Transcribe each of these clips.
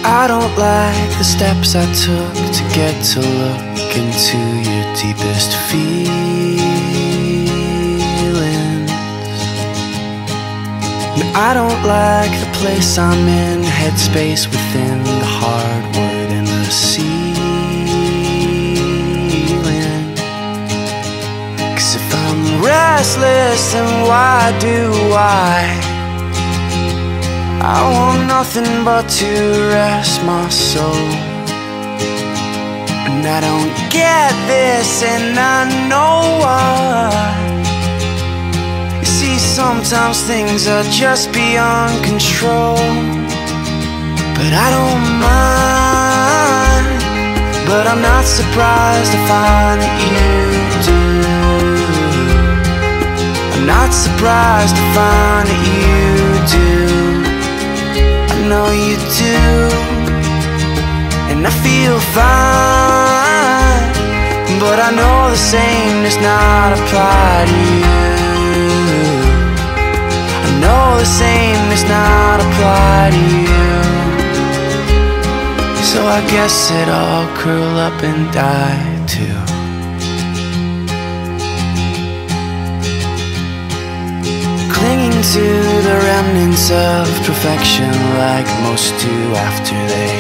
I don't like the steps I took to get to look into your deepest feelings. And I don't like the place I'm in, headspace within the hardwood and the ceiling. 'Cause if I'm restless, then why do I want nothing but to rest my soul. And I don't get this, and I know why. You see, sometimes things are just beyond control, but I don't mind. But I'm not surprised to find that you do. I'm not surprised to find that you do. I know you do, and I feel fine. But I know the same does not apply to you. I know the same does not apply to you. So I guess it all curl up and die too. Clinging to the remnants of perfection, like most do after they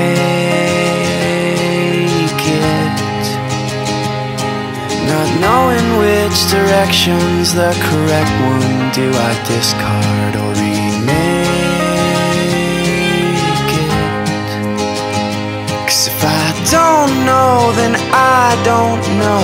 break it. Not knowing which direction's the correct one, do I discard or remake it? 'Cause if I don't know, then I don't know.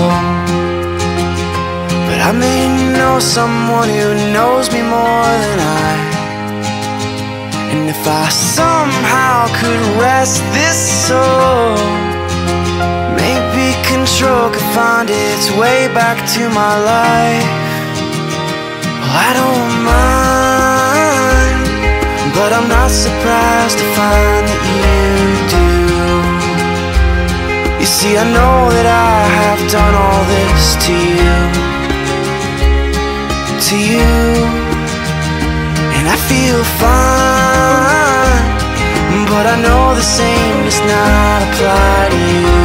But I may know someone who knows me more than I. And if I somehow could rest this soul, maybe control could find its way back to my life. Well, I don't mind, but I'm not surprised to find that you do. You see, I know that I have done all this to you. To you, and I feel fine. But I know the same does not apply to you.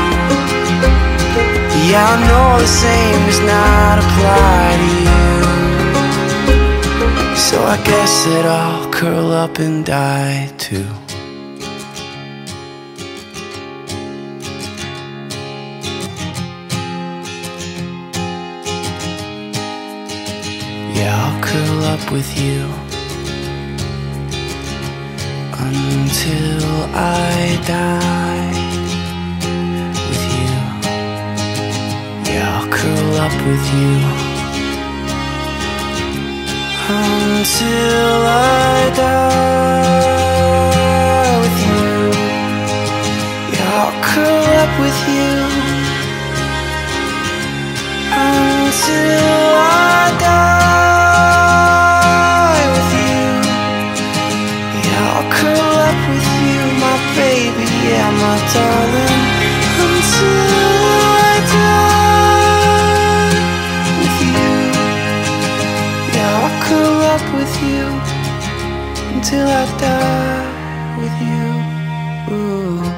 Yeah, I know the same does not apply to you. So I guess it all curl up and die too. Yeah, I'll curl up with you until I die with you. Yeah, I'll curl up with you until I die with you. Yeah, I'll curl up with you until I die. Yeah, my darling, until I die with you. Yeah, I'll curl up with you until I die with you. Ooh.